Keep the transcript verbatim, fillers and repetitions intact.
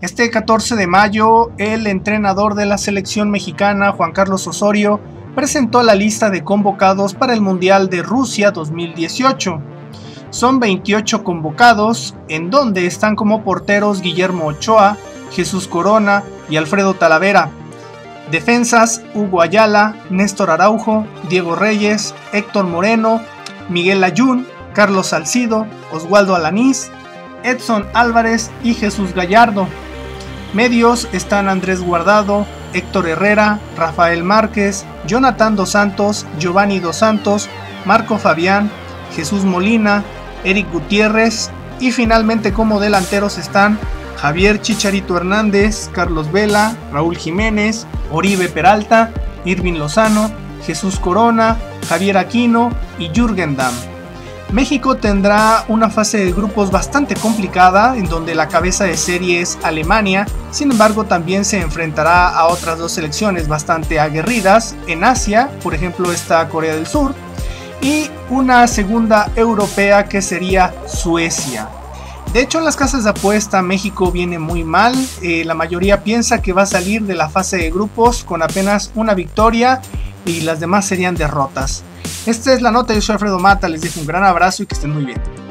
Este catorce de mayo, el entrenador de la selección mexicana, Juan Carlos Osorio, presentó la lista de convocados para el Mundial de Rusia dos mil dieciocho. Son veintiocho convocados, en donde están como porteros Guillermo Ochoa, Jesús Corona y Alfredo Talavera. Defensas: Hugo Ayala, Néstor Araujo, Diego Reyes, Héctor Moreno, Miguel Layún, Carlos Salcido, Oswaldo Alanís, Edson Álvarez y Jesús Gallardo. Medios están Andrés Guardado, Héctor Herrera, Rafael Márquez, Jonathan Dos Santos, Giovanni Dos Santos, Marco Fabián, Jesús Molina, Eric Gutiérrez, y finalmente como delanteros están Javier Chicharito Hernández, Carlos Vela, Raúl Jiménez, Oribe Peralta, Irving Lozano, Jesús Corona, Javier Aquino y Jürgen Damm. México tendrá una fase de grupos bastante complicada, en donde la cabeza de serie es Alemania. Sin embargo, también se enfrentará a otras dos selecciones bastante aguerridas. En Asia, por ejemplo, está Corea del Sur, y una segunda europea que sería Suecia. De hecho, en las casas de apuesta México viene muy mal. Eh, la mayoría piensa que va a salir de la fase de grupos con apenas una victoria y las demás serían derrotas. Esta es la nota, yo soy Alfredo Mata, les dejo un gran abrazo y que estén muy bien.